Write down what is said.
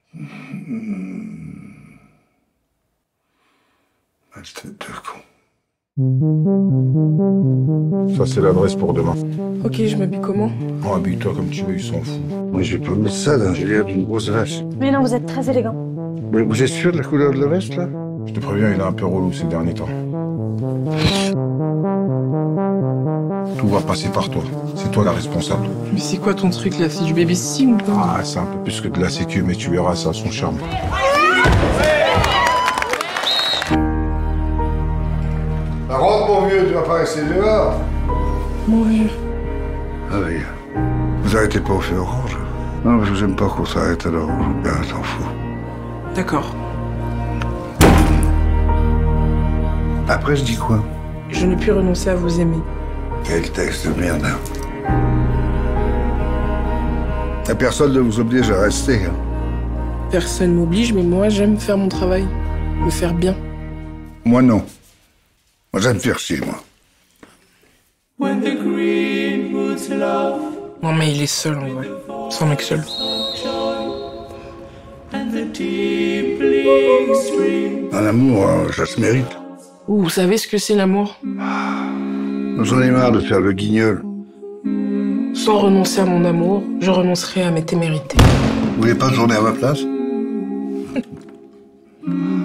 Ah, tête de con. Ça, c'est l'adresse pour demain. Ok, je m'habille comment? Oh, habille-toi comme tu veux, ils s'en foutent. Moi, je vais pas mettre ça dans l'air d'une grosse vache. Mais non, vous êtes très élégant. Mais vous êtes sûr de la couleur de la veste, là? Je te préviens, il est un peu relou ces derniers temps. Tout va passer par toi. C'est toi la responsable. Mais c'est quoi ton truc là? C'est du babysitting ou pas? Ah, c'est un peu plus que de la sécu, mais tu verras, ça a son charme. Rentre, mon vieux, tu vas pas rester dehors. Ouais. Ah oui. Vous arrêtez pas au feu orange? Non, parce que j'aime pas qu'on s'arrête alors. Ben, t'en fous. D'accord. Après, je dis quoi? Je ne puis renoncer à vous aimer. Quel texte de merde. La personne ne vous oblige à rester. Hein. Personne m'oblige, mais moi j'aime faire mon travail. Le faire bien. Moi, non. Moi, j'aime faire chier, moi. Non mais il est seul en vrai. C'est un mec seul. Un amour, hein, ça se mérite. Ouh, vous savez ce que c'est l'amour? J'en ai marre de faire le guignol. Sans renoncer à mon amour, je renoncerai à mes témérités. Vous voulez pas tourner à ma place?